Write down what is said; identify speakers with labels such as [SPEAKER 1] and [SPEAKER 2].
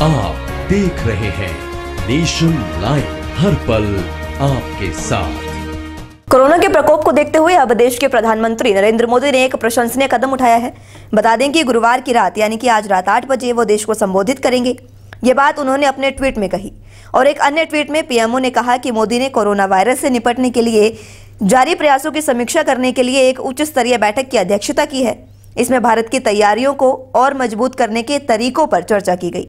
[SPEAKER 1] आप देख रहे हैं नेशन लाइव, हर पल आपके साथ।
[SPEAKER 2] कोरोना के प्रकोप को देखते हुए अब देश के प्रधानमंत्री नरेंद्र मोदी ने एक प्रशंसनीय कदम उठाया है। बता दें कि गुरुवार की रात यानी कि आज रात 8 बजे वो देश को संबोधित करेंगे। ये बात उन्होंने अपने ट्वीट में कही और एक अन्य ट्वीट में पीएमओ ने कहा कि मोदी ने कोरोना वायरस से निपटने के लिए जारी प्रयासों की समीक्षा करने के लिए एक उच्च स्तरीय बैठक की अध्यक्षता की है। इसमें भारत की तैयारियों को और मजबूत करने के तरीकों पर चर्चा की गई।